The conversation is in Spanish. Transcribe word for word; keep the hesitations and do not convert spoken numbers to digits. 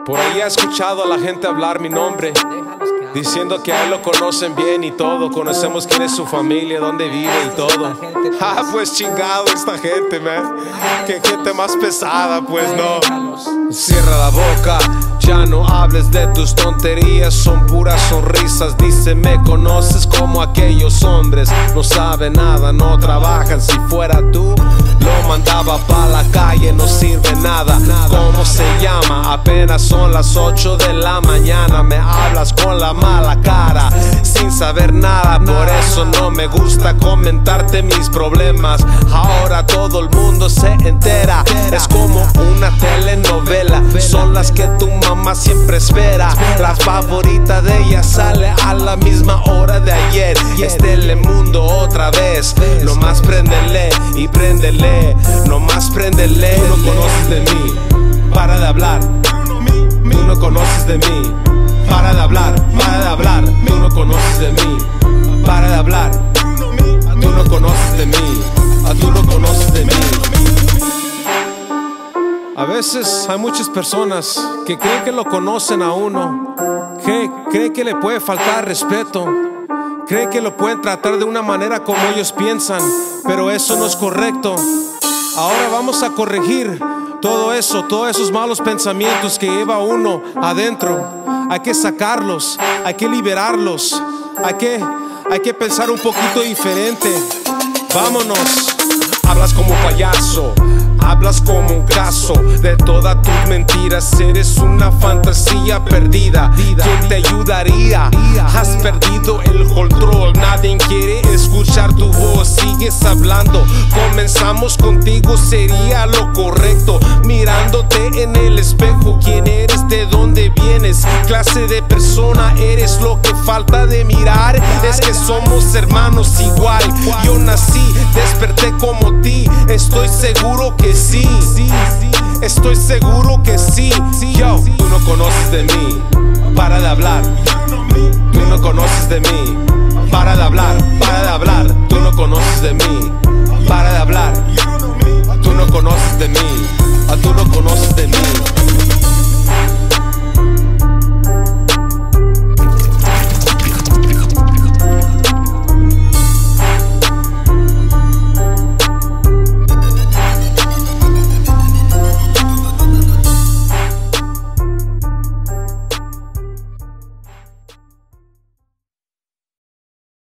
Por ahí he escuchado a la gente hablar mi nombre, diciendo que a él lo conocen bien y todo. Conocemos quién es su familia, dónde vive y todo. Ah, pues chingado esta gente, man. Qué gente más pesada, pues no. Cierra la boca, ya no hables de tus tonterías. Son puras sonrisas, dice me conoces como aquellos hombres. No saben nada, no trabajan, si fuera tú lo mandaba pa' la calle, no sirve nada. ¿Cómo se llama? Apenas son las ocho de la mañana. Me hablas con la mala cara, sin saber nada. Por eso no me gusta comentarte mis problemas. Ahora todo el mundo se entera. Es como una telenovela, son las que tu mamá siempre espera. La favorita de ella sale a la misma hora de ayer. Es Telemundo otra vez. Nomás préndele y préndele. Nomás préndele. Tú no conoces de mí, para de hablar. Tú no conoces de mí, para de hablar, para de hablar. Tú no conoces de mí, para de hablar. Tú no conoces de mí, tú no conoces de mí. A veces hay muchas personas que creen que lo conocen a uno, que creen que le puede faltar respeto, creen que lo pueden tratar de una manera como ellos piensan, pero eso no es correcto. Ahora vamos a corregir todo eso, todos esos malos pensamientos que lleva uno adentro. Hay que sacarlos, hay que liberarlos, hay que, hay que pensar un poquito diferente. Vámonos. Hablas como payaso, hablas como un caso. De todas tus mentiras eres una fantasía perdida. ¿Quién te ayudaría? Has perdido el control, nadie quiere escuchar tu voz. Sigues hablando, comenzamos contigo, sería lo correcto. Mirándote en el espejo, ¿quién eres? ¿De dónde vienes? Clase de persona eres, lo que falta de mirar es que somos hermanos igual. Yo nací, desperté como ti, estoy seguro que sí, estoy seguro que sí. Yo, tú no conoces de mí, para de hablar. Tú no conoces de mí, para de hablar, para de hablar. Tú no conoces de mí, para de hablar.